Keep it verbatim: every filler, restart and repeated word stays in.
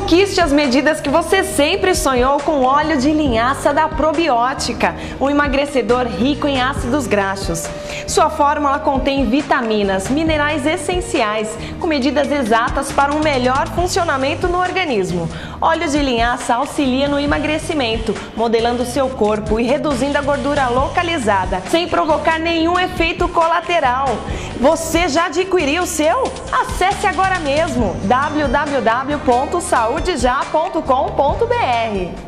Conquiste as medidas que você sempre sonhou com óleo de linhaça da Probiótica, um emagrecedor rico em ácidos graxos. Sua fórmula contém vitaminas, minerais essenciais, com medidas exatas para um melhor funcionamento no organismo. Óleo de linhaça auxilia no emagrecimento, modelando seu corpo e reduzindo a gordura localizada, sem provocar nenhum efeito colateral. Você já adquiriu o seu? Acesse agora mesmo w w w ponto saúde já ponto com ponto br.